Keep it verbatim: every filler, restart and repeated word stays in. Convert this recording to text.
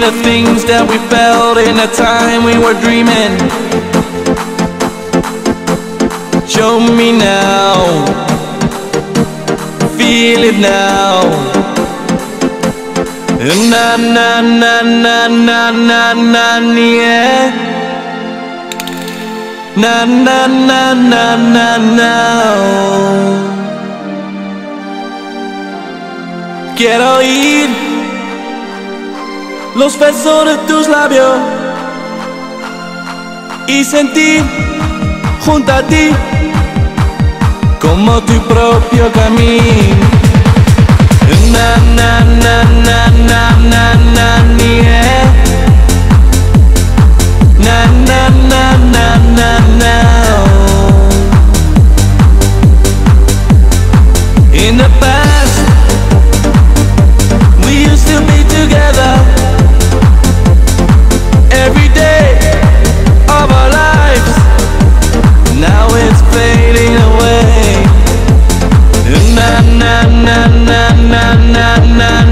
the things that we felt in the time we were dreaming. Show me now, feel it now. Na na na na na na na yeah. Na na na na na na. Quiero oír los besos de tus labios y sentir junto a ti como tu propio camino. Na na na na na na na yeah. Na na na na na na. In the past we used to be together every day of our lives. Now it's fading away. Na na na na na na na.